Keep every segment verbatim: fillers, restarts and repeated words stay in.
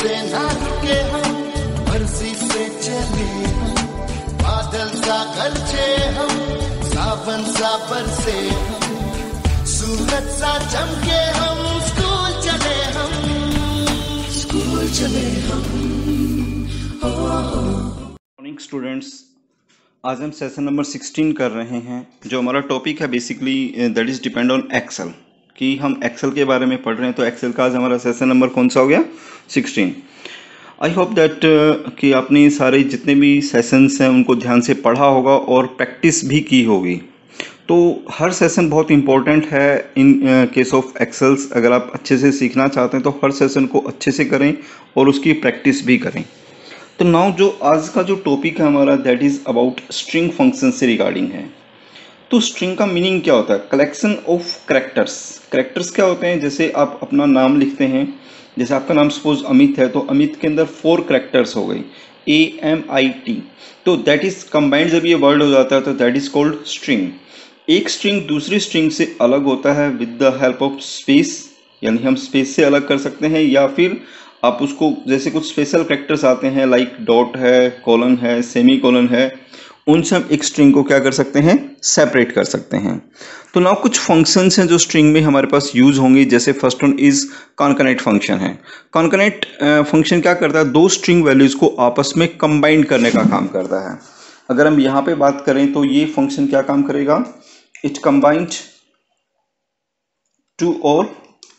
से ना रुके हम, मर्जी से चले हम, बादल सा गरजे हम, सावन सा बरसे हम, सूरज सा चमके हम, स्कूल चले हम, स्कूल चले हम। मॉर्निंग स्टूडेंट्स, आज हम सेशन नंबर सिक्सटीन कर रहे हैं। जो हमारा टॉपिक है basically that is depend on Excel, कि हम एक्सेल के बारे में पढ़ रहे हैं। तो एक्सेल का आज हमारा सेशन नंबर कौन सा हो गया? सिक्सटीन। आई होप दैट कि आपने सारे जितने भी सेशंस हैं उनको ध्यान से पढ़ा होगा और प्रैक्टिस भी की होगी। तो हर सेशन बहुत इंपॉर्टेंट है इन केस ऑफ एक्सेल्स। अगर आप अच्छे से सीखना चाहते हैं तो हर सेशन को अच्छे से करें और उसकी प्रैक्टिस भी करें। तो नाउ जो आज का जो टॉपिक है हमारा that is about string function से रिगार्डिंग है। तो स्ट्रिंग का मीनिंग क्या होता है? Collection of characters. कैरेक्टर्स क्या होते हैं? जैसे आप अपना नाम लिखते हैं, जैसे आपका नाम सपोज अमित है, तो अमित के अंदर फोर कैरेक्टर्स हो गए, ए एम आई टी। तो दैट इज कंबाइंड जब ये वर्ड हो जाता है तो दैट इज कॉल्ड स्ट्रिंग। एक स्ट्रिंग दूसरी स्ट्रिंग से अलग होता है with the help of space, यानी हम स्पेस से अलग कर सकते हैं, या फिर आप उसको जैसे कुछ स्पेशल कैरेक्टर्स आते हैं लाइक डॉट है, कॉलन है, सेमी कॉलन है, उनसे हम एक स्ट्रिंग को क्या कर सकते हैं? सेपरेट कर सकते हैं। तो नाउ कुछ फंक्शंस हैं जो स्ट्रिंग में हमारे पास यूज होंगे। जैसे first one is concatenate function है। कॉन्कैटनेट फंक्शन क्या करता है? दो स्ट्रिंग वैल्यूज को आपस में कंबाइन करने का काम करता है। अगर हम यहाँ पे बात करें तो ये फंक्शन क्या काम करेगा? इट कंबाइंड टू और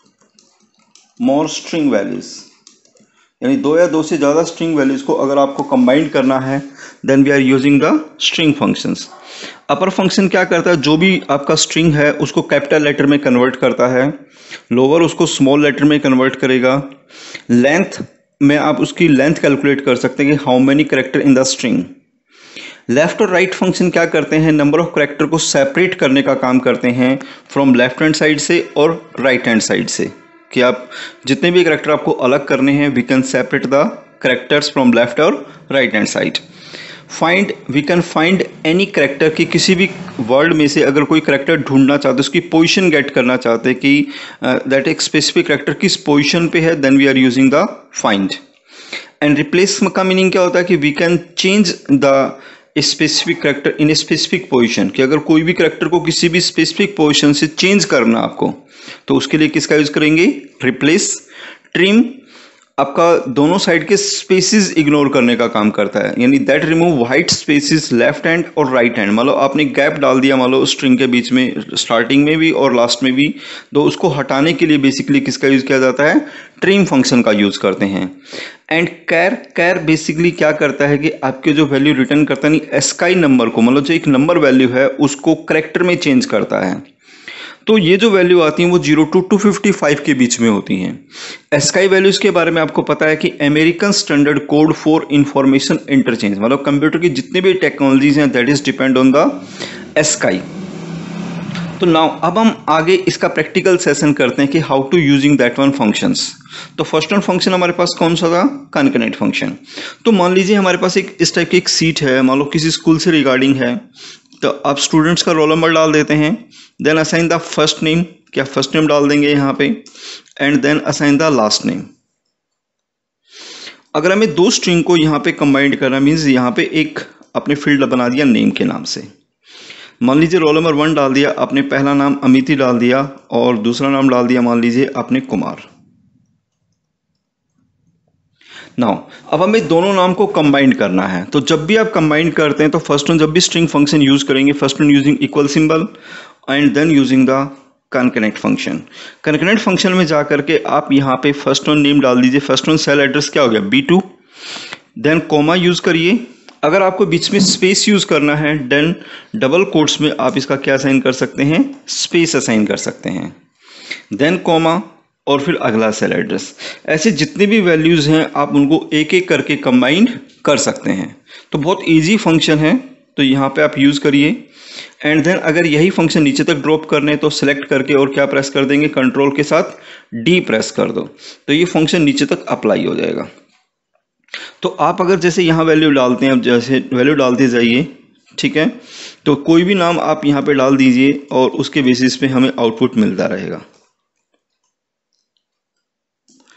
मोर स्ट्रिंग वैल्यूज, यानी दो या दो से ज़्यादा स्ट्रिंग वैल्यूज को अगर आपको कंबाइन करना है then we are using the string functions. Upper function क्या करता है? जो भी आपका स्ट्रिंग है उसको कैपिटल लेटर में कन्वर्ट करता है, लोअर उसको स्मॉल लेटर में कन्वर्ट करेगा। लेंथ में आप उसकी लेंथ कैलकुलेट कर सकते हैं कि how many character in the string. Left और राइट फंक्शन क्या करते हैं? नंबर ऑफ कैरेक्टर को सेपरेट करने का काम करते हैं फ्रॉम लेफ्ट हैंड साइड से और राइट हैंड साइड से, कि आप जितने भी कैरेक्टर आपको अलग करने हैं we can separate the characters from left और right hand side. Find, we can find any character, की किसी भी वर्ड में से अगर कोई कैरेक्टर ढूंढना चाहते हैं, उसकी पोजीशन गेट करना चाहते हैं कि दैट एक स्पेसिफिक कैरेक्टर किस पोजीशन पे है, then we are using the find. And replace का मीनिंग क्या होता है? कि we can change the specific character in a specific position, कि अगर कोई भी कैरेक्टर को किसी भी स्पेसिफिक पोजीशन से चेंज करना आपको तो उसके लिए किसका यूज करेंगे? रिप्लेस। ट्रिम आपका दोनों साइड के स्पेसेस इग्नोर करने का काम करता है, यानी that remove white spaces left hand और राइट हैंड। मान लो आपने गैप डाल दिया मान लो स्ट्रिंग के बीच में, स्टार्टिंग में भी और लास्ट में भी, तो उसको हटाने के लिए बेसिकली किसका यूज किया जाता है? ट्रिम फंक्शन का यूज करते हैं। एंड कैर, कैर बेसिकली क्या करता है कि आपके जो वैल्यू रिटर्न करता है, एस्काई नंबर को, मतलब जो एक नंबर वैल्यू है उसको कैरेक्टर में चेंज करता है। तो ये जो वैल्यू आती हैं वो zero to two fifty five के बीच में होती हैं। एस्काई वैल्यूज के बारे में आपको पता है कि American standard code for information interchange, मतलब कंप्यूटर की जितने भी टेक्नोलॉजीज हैं that is depend on the ASCII. तो नाउ अब हम आगे इसका प्रैक्टिकल सेशन करते हैं कि how to using that one functions. तो फर्स्ट वन फंक्शन हमारे पास कौन सा था? Concatenate function. तो मान लीजिए हमारे पास एक इस टाइप की एक सीट है, मान लो किसी स्कूल से रिगार्डिंग है, तो आप स्टूडेंट्स का रोल नंबर डाल देते हैं, then assign the first name, क्या फर्स्ट नेम डाल देंगे यहाँ पे, and then assign the last name. अगर हमें दो स्ट्रिंग को यहाँ पे कंबाइंड करना मीन्स यहाँ पे एक अपने फील्ड बना दिया नेम के नाम से। मान लीजिए रोल नंबर वन डाल दिया, आपने पहला नाम अमिति डाल दिया और दूसरा नाम डाल दिया मान लीजिए आपने कुमार। नाउ अब हमें दोनों नाम को कंबाइन करना है। तो जब भी आप कंबाइन करते हैं तो फर्स्ट वन जब भी स्ट्रिंग फंक्शन यूज करेंगे, first one using equal symbol and then using the concatenate function. Concatenate function में जाकर के आप यहाँ पे फर्स्ट वन नेम डाल दीजिए, फर्स्ट वन सेल एड्रेस क्या हो गया? B two, then comma use करिए। अगर आपको बीच में स्पेस यूज करना है देन डबल कोट्स में आप इसका क्या असाइन कर सकते हैं? स्पेस असाइन कर सकते हैं, देन कोमा और फिर अगला सेल एड्रेस। ऐसे जितने भी वैल्यूज हैं आप उनको एक एक करके कंबाइन कर सकते हैं। तो बहुत इजी फंक्शन है, तो यहाँ पे आप यूज करिए। एंड देन अगर यही फंक्शन नीचे तक ड्रॉप करने तो सेलेक्ट करके और क्या प्रेस कर देंगे? कंट्रोल के साथ डी प्रेस कर दो, तो ये फंक्शन नीचे तक अप्लाई हो जाएगा। तो आप अगर जैसे यहाँ वैल्यू डालते हैं, अब जैसे वैल्यू डालते जाइए, ठीक है, तो कोई भी नाम आप यहाँ पे डाल दीजिए और उसके बेसिस पे हमें आउटपुट मिलता रहेगा।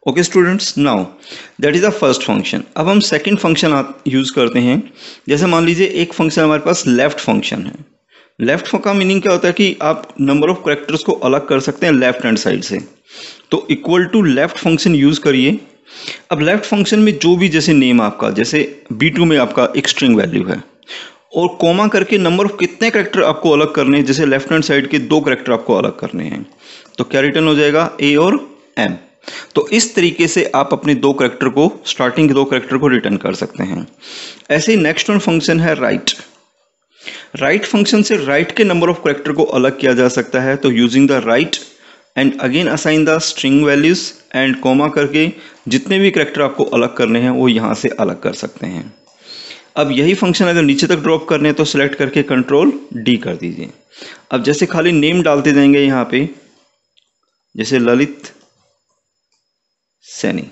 Okay students, now that is the first function. अब हम सेकंड फंक्शन यूज करते हैं। जैसे मान लीजिए एक फंक्शन हमारे पास लेफ्ट फंक्शन है। लेफ्ट का मीनिंग क्या होता है कि आप नंबर ऑफ कैरेक्टर्स को अलग कर सकते हैं लेफ्ट हैंड साइड से। तो equal to left function use करिए। अब लेफ्ट फंक्शन में जो भी जैसे नेम आपका, जैसे बी टू में आपका एक स्ट्रिंग वैल्यू है और कोमा करके नंबर ऑफ कितने कैरेक्टर आपको अलग करने हैं, जैसे लेफ्ट हैंड साइड के दो कैरेक्टर आपको अलग करने हैं, तो क्या रिटर्न हो जाएगा, ए और एम। तो इस तरीके से आप अपने दो कैरेक्टर को, स्टार्टिंग के दो कैरेक्टर को रिटर्न कर सकते हैं। ऐसे ही नेक्स्ट वन फंक्शन है राइट। राइट फंक्शन से राइट के नंबर ऑफ कैरेक्टर को अलग किया जा सकता है। तो using the right and again assign the string values and comma करके जितने भी कैरेक्टर आपको अलग करने हैं वो यहां से अलग कर सकते हैं। अब यही फंक्शन अगर नीचे तक ड्रॉप करने हैं तो सिलेक्ट करके कंट्रोल डी कर दीजिए। अब जैसे खाली नेम डालते जाएंगे यहां पे, जैसे Lalit Saini,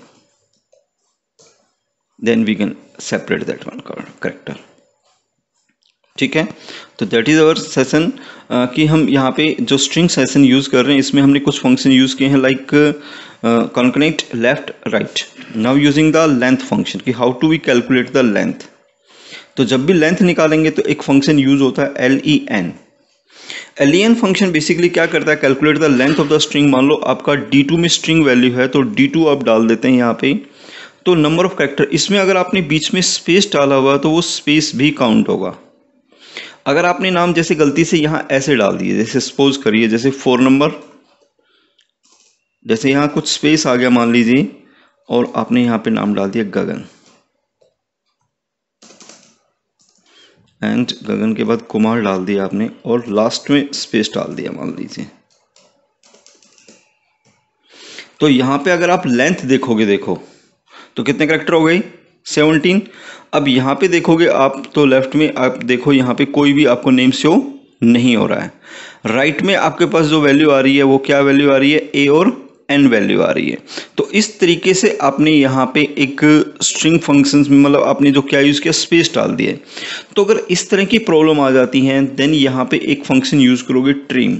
then we can separate that one character. ठीक है, तो दैट इज अवर सेशन कि हम यहाँ पे जो स्ट्रिंग सेशन यूज कर रहे हैं इसमें हमने कुछ फंक्शन यूज किए हैं like concatenate left right. Now using the length function कि how to we calculate the length. तो जब भी लेंथ निकालेंगे तो एक फंक्शन यूज होता है L E N. L E N function basically क्या करता है, calculate the length of the string. मान लो आपका डी टू में स्ट्रिंग वैल्यू है तो डी टू आप डाल देते हैं यहाँ पे, तो नंबर ऑफ कैरेक्टर, इसमें अगर आपने बीच में स्पेस डाला हुआ तो वो स्पेस भी काउंट होगा। अगर आपने नाम जैसे गलती से यहां ऐसे डाल दिए, जैसे सपोज करिए जैसे फोर नंबर, जैसे यहां कुछ स्पेस आ गया मान लीजिए और आपने यहां पे नाम डाल दिया गगन, एंड गगन के बाद कुमार डाल दिया आपने और लास्ट में स्पेस डाल दिया मान लीजिए। तो यहां पे अगर आप लेंथ देखोगे, देखो तो कितने कैरेक्टर हो गए, सेवनटीन। अब यहाँ पे देखोगे आप तो लेफ्ट में आप देखो यहाँ पे कोई भी आपको नेम शो नहीं हो रहा है। राइट में आपके पास जो वैल्यू आ रही है वो क्या वैल्यू आ रही है, ए और एन वैल्यू आ रही है। तो इस तरीके से आपने यहाँ पे एक स्ट्रिंग फंक्शंस में मतलब आपने जो क्या यूज किया, स्पेस डाल दिए। तो अगर इस तरह की प्रॉब्लम आ जाती है देन यहाँ पे एक फंक्शन यूज करोगे ट्रिम।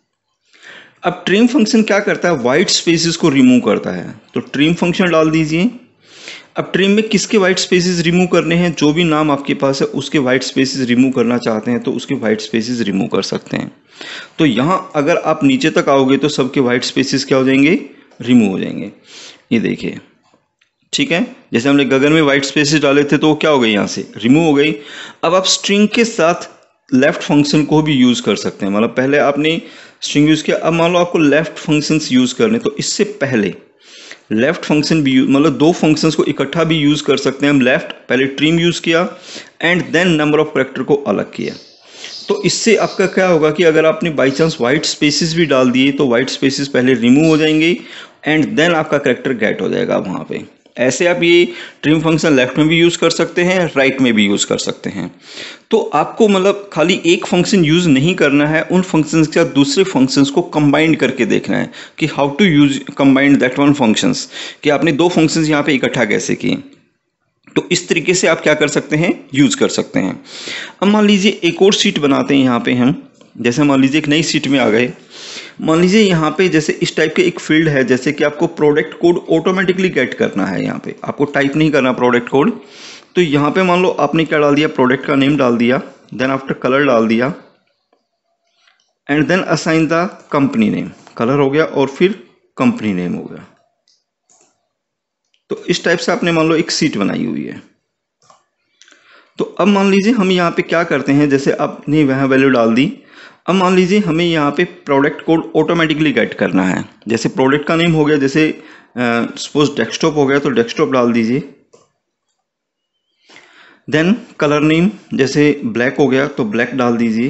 अब ट्रिम फंक्शन क्या करता है, व्हाइट स्पेसिस को रिमूव करता है। तो ट्रिम फंक्शन डाल दीजिए। अब ट्रिम में किसके व्हाइट स्पेसेस रिमूव करने हैं, जो भी नाम आपके पास है उसके व्हाइट स्पेसेस रिमूव करना चाहते हैं तो उसके व्हाइट स्पेसेस रिमूव कर सकते हैं। तो यहां अगर आप नीचे तक आओगे तो सबके व्हाइट स्पेसेस क्या हो जाएंगे, रिमूव हो जाएंगे। ये देखिए, ठीक है, जैसे हमने गगन में व्हाइट स्पेसेस डाले थे तो वो क्या हो गई, यहां से रिमूव हो गई। अब आप स्ट्रिंग के साथ लेफ्ट फंक्शन को भी यूज कर सकते हैं। मतलब पहले आपने स्ट्रिंग यूज किया, अब मान लो आपको लेफ्ट फंक्शन यूज करने, तो इससे पहले लेफ्ट फंक्शन भी मतलब दो फंक्शंस को इकट्ठा भी यूज कर सकते हैं हम। लेफ्ट पहले ट्रिम यूज किया and then number of character को अलग किया। तो इससे आपका क्या होगा कि अगर आपने बाय चांस व्हाइट स्पेसेस भी डाल दिए तो व्हाइट स्पेसेस पहले रिमूव हो जाएंगे एंड देन आपका कैरेक्टर गेट हो जाएगा वहां पे। ऐसे आप ये ट्रिम फंक्शन लेफ्ट में भी यूज कर सकते हैं, राइट में भी यूज कर सकते हैं। तो आपको मतलब खाली एक फंक्शन यूज नहीं करना है, उन फंक्शंस के साथ दूसरे फंक्शंस को कंबाइन करके देखना है कि how to use combine that one functions, कि आपने दो फंक्शंस यहाँ पे इकट्ठा कैसे किए। तो इस तरीके से आप क्या कर सकते हैं, यूज कर सकते हैं। अब मान लीजिए एक और सीट बनाते हैं यहाँ पे हम। जैसे मान लीजिए एक नई सीट में आ गए, मान लीजिए यहाँ पे जैसे इस टाइप के एक फील्ड है, जैसे कि आपको प्रोडक्ट कोड ऑटोमेटिकली गेट करना है। यहाँ पे आपको टाइप नहीं करना प्रोडक्ट कोड। तो यहाँ पे मान लो आपने क्या डाल दिया, प्रोडक्ट का नेम डाल दिया, देन आफ्टर कलर डाल दिया and then assign the company name. Colour हो गया और फिर कंपनी नेम हो गया। तो इस टाइप से आपने मान लो एक सीट बनाई हुई है। तो अब मान लीजिए हम यहाँ पे क्या करते हैं, जैसे आपने वहाँ वैल्यू डाल दी। अब मान लीजिए हमें यहाँ पे प्रोडक्ट कोड ऑटोमेटिकली गेट करना है। जैसे प्रोडक्ट का नेम हो गया, जैसे सपोज डेस्कटॉप हो गया तो डेस्कटॉप डाल दीजिए। देन कलर नेम जैसे ब्लैक हो गया तो ब्लैक डाल दीजिए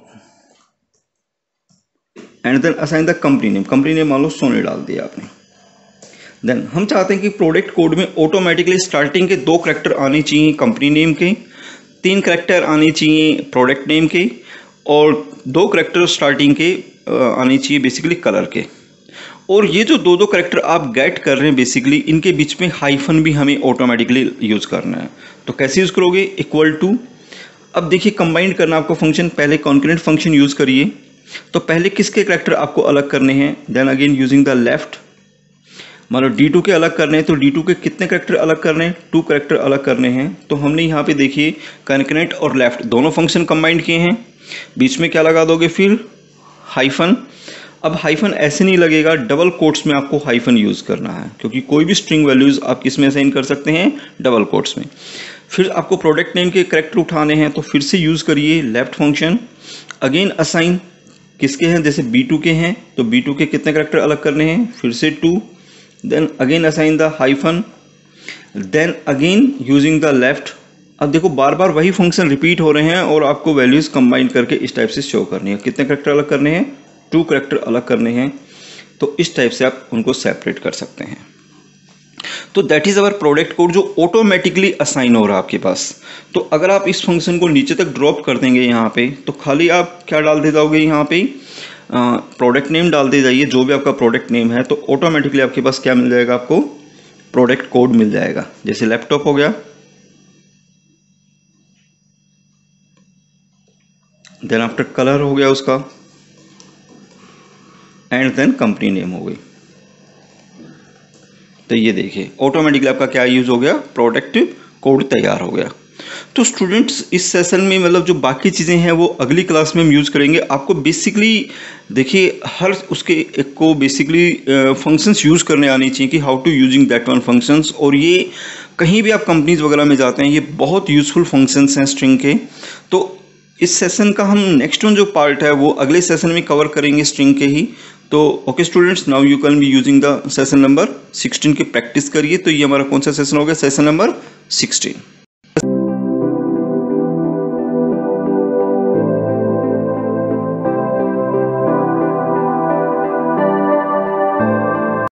and then assign the company name. Company name मान लो सोनी डाल दिया आपने। देन हम चाहते हैं कि प्रोडक्ट कोड में ऑटोमेटिकली स्टार्टिंग के दो कैरेक्टर आने चाहिए कंपनी नेम के, तीन कैरेक्टर आने चाहिए प्रोडक्ट नेम के और दो कैरेक्टर स्टार्टिंग के आने चाहिए बेसिकली कलर के। और ये जो दो दो कैरेक्टर आप गेट कर रहे हैं बेसिकली इनके बीच में हाइफन भी हमें ऑटोमेटिकली यूज करना है। तो कैसे यूज करोगे, इक्वल टू। अब देखिए कंबाइन करना आपको फंक्शन, पहले कॉन्करेंट फंक्शन यूज करिए। तो पहले किसके कैरेक्टर आपको अलग करने हैं, then again using the left. मान लो डी टू के अलग करने हैं तो डी टू के कितने करेक्टर अलग करने हैं, टू करेक्टर अलग करने हैं। तो हमने यहाँ पे देखिए कॉन्कैटनेट और लेफ्ट दोनों फंक्शन कंबाइंड किए हैं, बीच में क्या लगा दोगे फिर हाइफन। अब हाइफन ऐसे नहीं लगेगा, डबल कोट्स में आपको हाइफन यूज़ करना है, क्योंकि कोई भी स्ट्रिंग वैल्यूज़ आप किस में असाइन कर सकते हैं, डबल कोट्स में। फिर आपको प्रोडक्ट नेम के करेक्टर उठाने हैं तो फिर से यूज़ करिए लेफ्ट फंक्शन, अगेन असाइन किसके हैं, जैसे बी टू के हैं तो बी टू के कितने करेक्टर अलग करने हैं, फिर से two, then again assign the hyphen, then again using the left. अब देखो बार बार वही फंक्शन रिपीट हो रहे हैं और आपको वैल्यूज कंबाइन करके इस टाइप से शो करनी है। कितने करेक्टर अलग करने हैं, टू करेक्टर अलग करने हैं। तो इस टाइप से आप उनको सेपरेट कर सकते हैं। तो that is our product code जो ऑटोमेटिकली असाइन हो रहा है आपके पास। तो अगर आप इस फंक्शन को नीचे तक ड्रॉप कर देंगे यहाँ पे, तो खाली आप क्या डाल दे जाओगे यहाँ पे, प्रोडक्ट नेम डाल दे जाइए, जो भी आपका प्रोडक्ट नेम है, तो ऑटोमेटिकली आपके पास क्या मिल जाएगा, आपको प्रोडक्ट कोड मिल जाएगा। जैसे लैपटॉप हो गया, देन आफ्टर कलर हो गया उसका, एंड देन कंपनी नेम हो गई। तो ये देखिए ऑटोमेटिकली आपका क्या यूज हो गया, प्रोडक्ट कोड तैयार हो गया। तो स्टूडेंट्स इस सेशन में मतलब जो बाकी चीज़ें हैं वो अगली क्लास में हम यूज़ करेंगे। आपको बेसिकली देखिए हर उसके एक को बेसिकली फंक्शंस यूज़ करने आनी चाहिए कि how to using that one functions. और ये कहीं भी आप कंपनीज वगैरह में जाते हैं, ये बहुत यूजफुल फंक्शंस हैं स्ट्रिंग के। तो इस सेशन का हम नेक्स्ट वन जो पार्ट है वो अगले सेशन में कवर करेंगे स्ट्रिंग के ही। तो okay students, now you can be using the session number sixteen की प्रैक्टिस करिए। तो ये हमारा कौन सा सेशन हो गया, सेशन नंबर सिक्सटीन।